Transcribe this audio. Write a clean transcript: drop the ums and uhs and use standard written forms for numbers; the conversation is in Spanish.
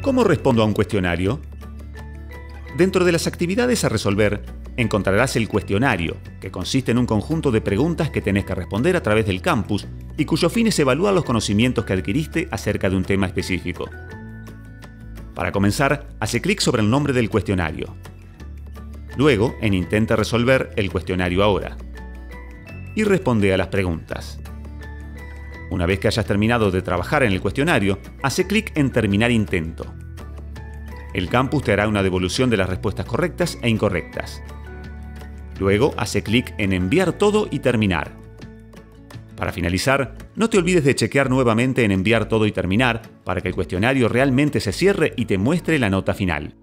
¿Cómo respondo a un cuestionario? Dentro de las actividades a resolver, encontrarás el cuestionario, que consiste en un conjunto de preguntas que tenés que responder a través del campus y cuyo fin es evaluar los conocimientos que adquiriste acerca de un tema específico. Para comenzar, hace clic sobre el nombre del cuestionario. Luego, en Intenta resolver el cuestionario ahora. Y responde a las preguntas. Una vez que hayas terminado de trabajar en el cuestionario, hace clic en Terminar intento. El campus te hará una devolución de las respuestas correctas e incorrectas. Luego, hace clic en Enviar todo y terminar. Para finalizar, no te olvides de chequear nuevamente en Enviar todo y terminar para que el cuestionario realmente se cierre y te muestre la nota final.